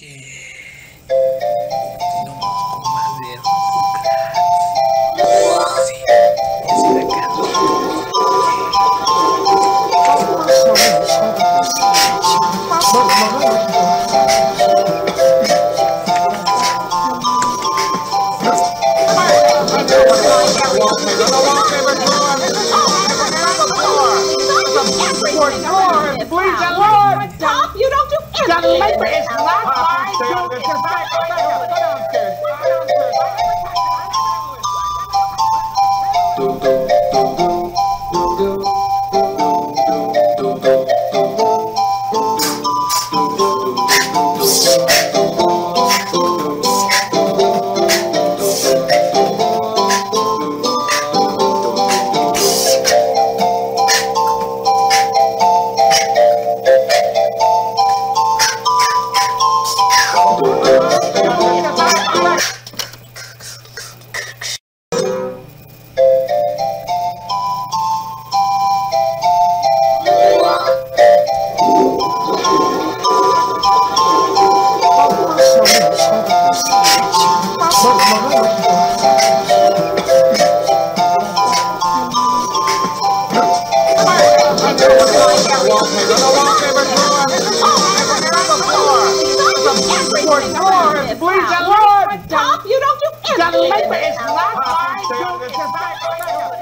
Continuamos con más de sí, es la Please, stop! You don't do anything! The labor is not mine! Go downstairs! Please, stop! You don't do anything! The labor is not mine!